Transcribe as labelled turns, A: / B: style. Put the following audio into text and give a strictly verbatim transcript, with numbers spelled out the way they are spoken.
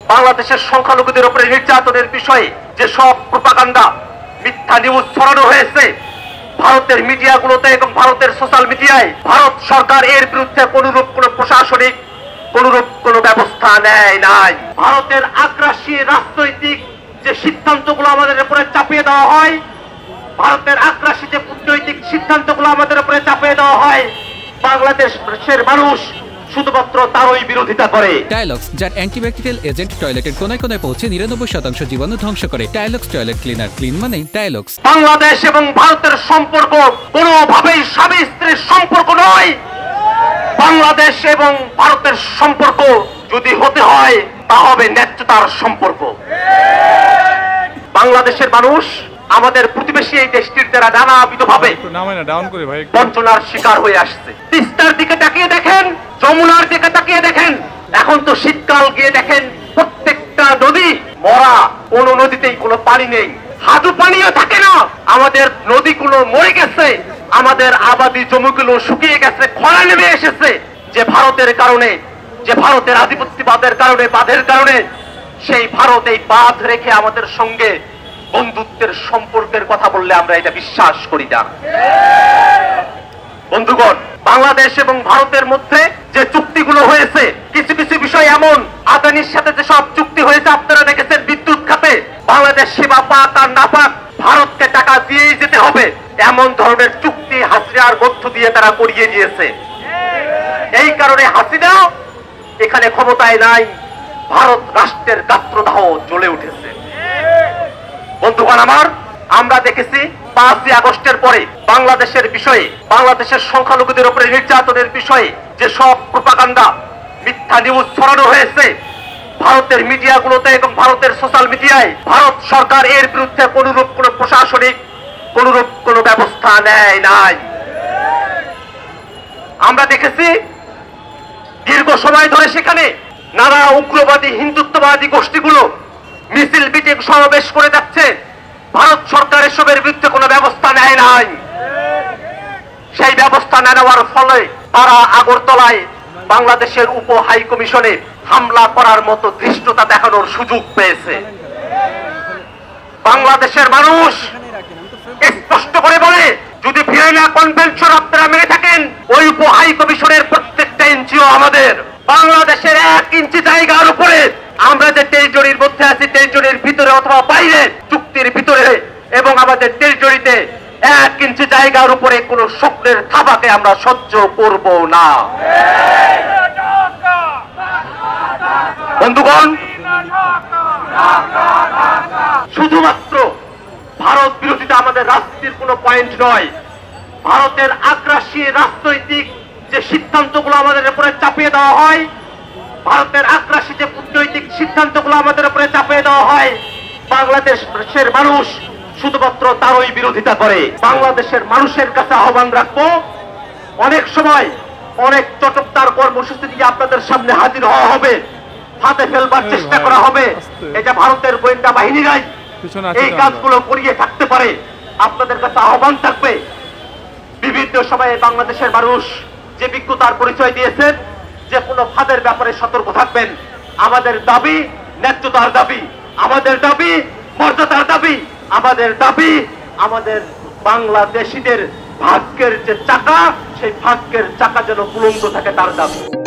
A: বাংলাদেশের সংখ্যালঘুদের উপরে নির্যাতনের বিষয়ে যে সব প্রোপাগান্ডা মিথ্যা নিউজ ছড়ানো হয়েছে ভারতের মিডিয়াগুলোতে এবং ভারতের সোশ্যাল মিডিয়ায়, ভারত সরকার এর বিরুদ্ধে কোনরূপ কোন প্রশাসনিক কোনরূপ কোন ব্যবস্থা নেয় নাই। ভারতের আগ্রাসী রাজনৈতিক যে সিদ্ধান্তগুলো আমাদের উপরে চাপিয়ে দেওয়া হয়, ভারতের আগ্রাসী যে কূটনৈতিক সিদ্ধান্তগুলো আমাদের উপরে চাপিয়ে দেওয়া হয়, বাংলাদেশের মানুষ শুধুমাত্র তারই বিরোধিতা করে।
B: টাইলক্স, যার অ্যান্টিব্যাকটেরিয়াল এজেন্ট টয়লেটের কোনায় কোনায় পৌঁছে নিরানব্বই শতাংশ জীবাণু ধ্বংস করে। টাইলক্স টয়লেট ক্লিনার, ক্লিন মানে টাইলক্স।
A: বাংলাদেশ এবং ভারতের সম্পর্ক কোনোভাবেই স্বামী স্ত্রীর সম্পর্ক নয়। বাংলাদেশ এবং ভারতের সম্পর্ক যদি হতে হয় তা হবে ন্যায্যতার সম্পর্ক। বাংলাদেশের মানুষ আমাদের প্রতিবেশী এই দেশটির দ্বারা নানাবিধভাবে বঞ্চনার শিকার হয়ে আসছে। তিস্তার দিকে তাকিয়ে দেখেন, যমুনার দিকে তাকিয়ে দেখেন, এখন তো শীতকাল গিয়ে দেখেন প্রত্যেকটা নদী মরা, কোন নদীতেই কোনো পানি নেই, হাঁটু পানিও থাকে না। আমাদের নদীগুলো মরে গেছে, আমাদের আবাদি জমিগুলো শুকিয়ে গেছে, খরা নেমে এসেছে। যে ভারতের কারণে, যে ভারতের আধিপত্যবাদের কারণে, বাঁধের কারণে, সেই ভারত এই বাঁধ রেখে আমাদের সঙ্গে বন্ধুত্বের সম্পর্কের কথা বললে আমরা এটা বিশ্বাস করি না। বন্ধুগণ, বাংলাদেশ এবং ভারতের মধ্যে যে চুক্তিগুলো হয়েছে, কিছু কিছু বিষয় এমন, আদানির সাথে যে সব চুক্তি হয়েছে আপনারা দেখেছেন বিদ্যুৎ খাতে, বাংলাদেশ সেবা পাক আর না পাক ভারতকে টাকা দিয়েই যেতে হবে, এমন ধরনের চুক্তি হাসিনার মধ্য দিয়ে তারা করিয়ে দিয়েছে। এই কারণে হাসিনা এখানে ক্ষমতায় নাই, ভারত রাষ্ট্রের গাত্রদাহ জ্বলে উঠেছে। বন্ধুগণ আমার, আমরা দেখেছি পাঁচই আগস্টের পরে বাংলাদেশের বিষয়ে, বাংলাদেশের সংখ্যালঘুদের উপরে নির্যাতনের বিষয়ে যে সব প্রোপাগান্ডা মিথ্যা নিউজ ছড়ানো হয়েছে ভারতের মিডিয়াগুলোতে এবং ভারতের সোশ্যাল মিডিয়ায়, ভারত সরকার এর বিরুদ্ধে কোনরূপ কোন প্রশাসনিক কোনরূপ কোন ব্যবস্থা নেয় নাই। আমরা দেখেছি দীর্ঘ সময় ধরে সেখানে নানা উগ্রবাদী হিন্দুত্ববাদী গোষ্ঠীগুলো মিছিল মিটিং সমাবেশ করে যাচ্ছে, ভারত সরকার এসবের বিরুদ্ধে কোনো ব্যবস্থা নেয় নাই। সেই ব্যবস্থা না নেওয়ার ফলে তারা আগরতলায় বাংলাদেশের উপ হাই কমিশনে হামলা করার মতো ধৃষ্টতা দেখানোর সুযোগ পেয়েছে। বাংলাদেশের মানুষ স্পষ্ট করে বলে, যদি ভিয়েনা কনভেনশন আপনারা মেনে থাকেন, ওই উপ হাই কমিশনের প্রত্যেকটা ইঞ্চিও আমাদের। বাংলাদেশের এক ইঞ্চি জায়গার উপরে আমরা যে টেরিটরির মধ্যে আছি, টেরিটরির ভিতরে অথবা বাইরে, চুক্তির ভিতরে এবং আমাদের টেরিটরিতে এক ইঞ্চি জায়গার উপরে কোন স্বপ্নের থাবাকে আমরা সহ্য করব না। বন্ধুগণ, শুধুমাত্র ভারত বিরোধিতা আমাদের রাজনীতির কোন পয়েন্ট নয়। ভারতের আগ্রাসী রাজনৈতিক যে সিদ্ধান্তগুলো আমাদের উপরে চাপিয়ে দেওয়া হয়, ভারতের আগ্রাসী যে কূটনৈতিক সিদ্ধান্তগুলো আমাদের উপরে চাপিয়ে দেওয়া হয়, বাংলাদেশের মানুষ শুধুমাত্র তারই বিরোধিতা করে। বাংলাদেশের মানুষের কাছে আহ্বান রাখবো, অনেক সময় অনেক চটকদার কর্মসূচি দিয়ে আপনাদের সামনে হাজির হওয়া হবে, হাতে ফেলবার চেষ্টা করা হবে। এটা ভারতের গোয়েন্দা বাহিনীরাই এই কাজগুলো করিয়ে থাকতে পারে। আপনাদের কাছে আহ্বান থাকবে, বিভিন্ন সময়ে বাংলাদেশের মানুষ যে বিজ্ঞতার পরিচয় দিয়েছেন, যে কোনো ফাঁদের ব্যাপারে সতর্ক থাকবেন। আমাদের দাবি ন্যায্যতার দাবি, আমাদের দাবি মর্যাদার দাবি, আমাদের দাবি আমাদের বাংলাদেশীদের ভাগ্যের যে চাকা, সেই ভাগ্যের চাকা যেন উলঙ্গ থাকে তার দাবি।